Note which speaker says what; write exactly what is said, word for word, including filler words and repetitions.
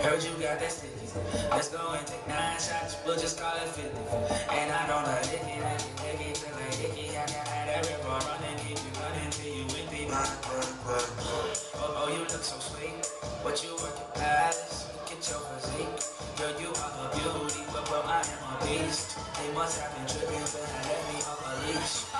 Speaker 1: Heard you got that sticky. Let's go and take nine shots, we'll just call it fifty. And I don't like hickey, hickey, hickey, till like hickey. I can have that river running, keep you running till you with me. Oh, oh, you look so sweet. What you work your palace? Look at your physique. Girl, you are a beauty, but bro, I am a beast. They must have been tripping, but I let me off a leash.